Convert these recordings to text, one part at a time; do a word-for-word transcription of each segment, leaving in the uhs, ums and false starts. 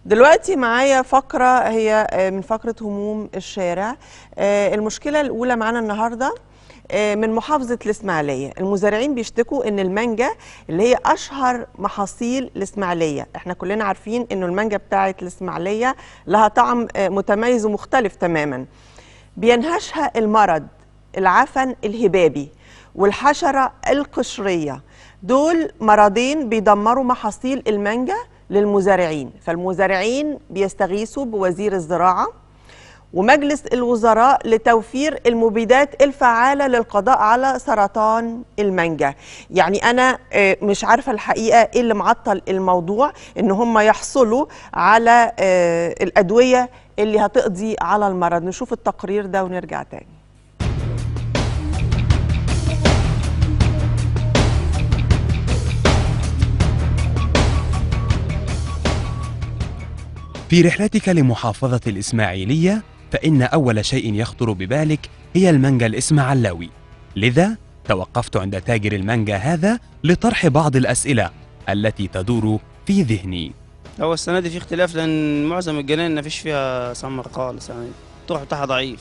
دلوقتي معايا فقرة هي من فقرة هموم الشارع. المشكلة الأولى معانا النهاردة من محافظة الإسماعيلية. المزارعين بيشتكوا إن المانجا اللي هي أشهر محاصيل الإسماعيلية، إحنا كلنا عارفين إنه المانجا بتاعة الإسماعيلية لها طعم متميز ومختلف تماما، بينهشها المرض، العفن الهبابي والحشرة القشرية. دول مرضين بيدمروا محاصيل المانجا للمزارعين، فالمزارعين بيستغيثوا بوزير الزراعة ومجلس الوزراء لتوفير المبيدات الفعالة للقضاء على سرطان المانجا. يعني أنا مش عارفة الحقيقة إيه اللي معطل الموضوع إن هم يحصلوا على الأدوية اللي هتقضي على المرض. نشوف التقرير ده ونرجع تاني. في رحلتك لمحافظة الإسماعيلية فإن أول شيء يخطر ببالك هي المانجا الإسماعيلاوي، لذا توقفت عند تاجر المانجا هذا لطرح بعض الأسئلة التي تدور في ذهني. هو السنة دي في اختلاف لأن معظم الجنان مفيش فيها سمر خالص، يعني الطرح بتاعها ضعيف،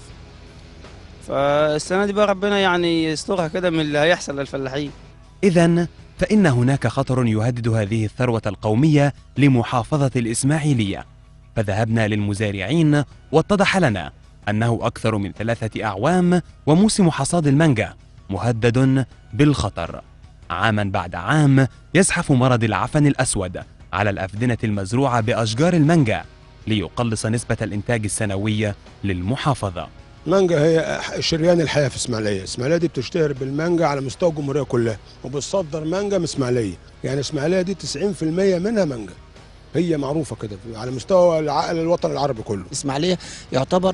فالسنة دي بقى ربنا يعني يسترها كده من اللي هيحصل للفلاحين. إذن فإن هناك خطر يهدد هذه الثروة القومية لمحافظة الإسماعيلية، فذهبنا للمزارعين واتضح لنا أنه أكثر من ثلاثة أعوام وموسم حصاد المانجا مهدد بالخطر. عاما بعد عام يزحف مرض العفن الأسود على الأفدنة المزروعة بأشجار المانجا ليقلص نسبة الإنتاج السنوية للمحافظة. المانجا هي شريان الحياة في إسماعيلية. الإسماعيلية دي بتشتهر بالمانجا على مستوى الجمهورية كلها، وبتصدر مانجا من إسماعيلية، يعني إسماعيلية دي تسعين في المية منها مانجا، هي معروفة كده على مستوى الوطن العربي كله. الإسماعيلية يعتبر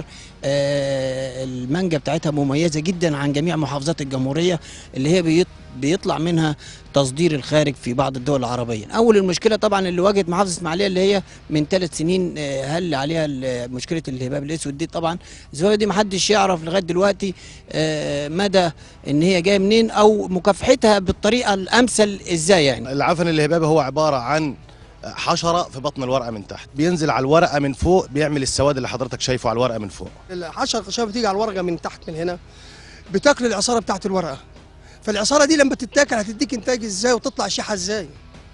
آه المانجا بتاعتها مميزة جدا عن جميع محافظات الجمهورية اللي هي بيطلع منها تصدير الخارج في بعض الدول العربية. أول المشكلة طبعا اللي واجهت محافظة الإسماعيلية اللي هي من ثلاث سنين آه هل عليها مشكلة الهباب الأسود دي. طبعا الزوايا دي محدش يعرف لغاية دلوقتي آه مدى إن هي جاية منين أو مكافحتها بالطريقة الأمثل إزاي. يعني العفن الهبابي هو عبارة عن حشرة في بطن الورقة من تحت، بينزل على الورقة من فوق، بيعمل السواد اللي حضرتك شايفه على الورقة من فوق. الحشرة القشرية بتيجي على الورقة من تحت من هنا، بتاكل العصارة بتاعت الورقة، فالعصارة دي لما تتاكل هتديك انتاج ازاي وتطلع شيحة ازاي؟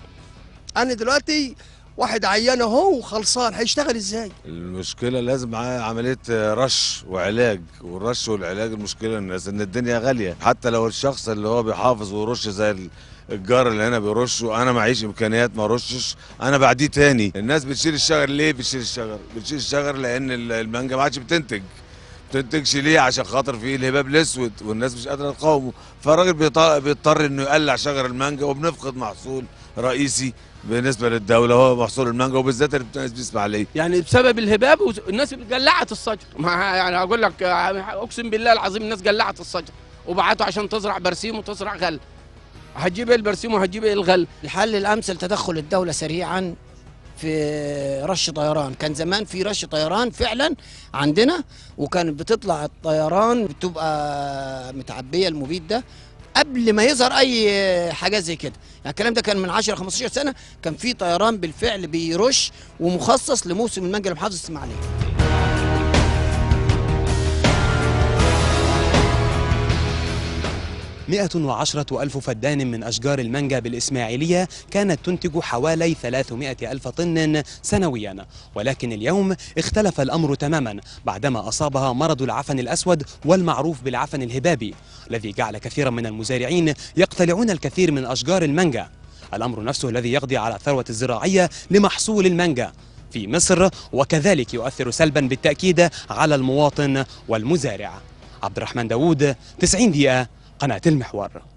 أنا دلوقتي واحد عيان اهو وخلصان، هيشتغل ازاي؟ المشكلة لازم معاه عملية رش وعلاج، والرش والعلاج المشكلة الناس ان الدنيا غالية، حتى لو الشخص اللي هو بيحافظ ويرش زي الجار اللي هنا بيرشوا، انا معيش امكانيات ما ارشش، انا بعديه تاني. الناس بتشيل الشجر ليه؟ بتشيل الشجر بتشيل الشجر لان المانجا ما عادش بتنتج. بتنتجش ليه؟ عشان خاطر فيه الهباب الاسود والناس مش قادره تقاومه، فالراجل بيضطر انه يقلع شجر المانجا وبنفقد محصول رئيسي بالنسبه للدوله هو محصول المانجا، وبالذات اللي بتنقص بإسماعيلية. يعني بسبب الهباب والناس قلعت الشجر، يعني اقول لك اقسم بالله العظيم الناس قلعت الشجر وبعتوا عشان تزرع برسيم وتزرع غل. هتجيب ايه البرسيم وهتجيب ايه الغل؟ الحل الامثل تدخل الدوله سريعا في رش طيران. كان زمان في رش طيران فعلا عندنا، وكانت بتطلع الطيران بتبقى متعبيه المبيد ده قبل ما يظهر اي حاجه زي كده. يعني الكلام ده كان من عشرة خمستاشر سنه، كان في طيران بالفعل بيرش ومخصص لموسم المانجا لمحافظه الاسماعيليه. مئة وعشرة ألف فدان من أشجار المانجا بالإسماعيلية كانت تنتج حوالي ثلاثمئة ألف طن سنويا، ولكن اليوم اختلف الأمر تماما بعدما أصابها مرض العفن الأسود والمعروف بالعفن الهبابي، الذي جعل كثيرا من المزارعين يقتلعون الكثير من أشجار المانجا. الأمر نفسه الذي يقضي على الثروة الزراعية لمحصول المانجا في مصر، وكذلك يؤثر سلبا بالتأكيد على المواطن والمزارع. عبد الرحمن داوود، تسعين دقيقة، قناة المحور.